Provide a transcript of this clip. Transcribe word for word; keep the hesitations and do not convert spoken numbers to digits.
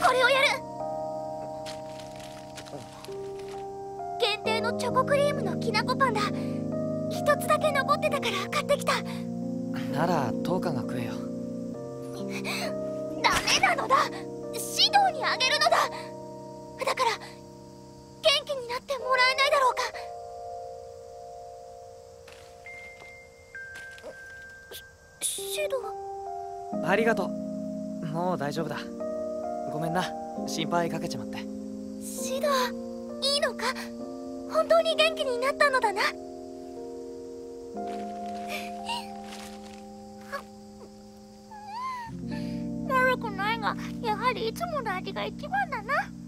これをやる。限定のチョコクリームのきなこパンだ。一つだけ残ってたから買ってきた。 ならトウカが食えよ。 ダメなのだ。指導にあげるのだ。だから元気になってもらえないだろうか。指導ありがとう。もう大丈夫だ。ごめんな、心配かけちまって。 シド、いいのか？本当に元気になったのだな。悪くないが、やはりいつもの味が一番だな。